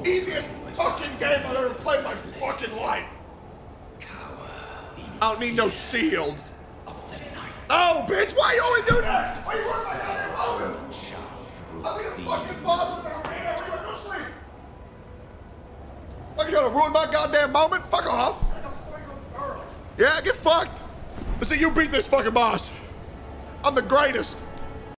Easiest fucking game I've ever played in my fucking life. I don't need no shields. Oh, bitch, why you always do that? Why you ruin my goddamn moment? I'm in a fucking boss with an arena. We're gonna go sleep. Fuck, you trying to ruin my goddamn moment? Fuck off. Yeah, get fucked. Let's see you beat this fucking boss. I'm the greatest.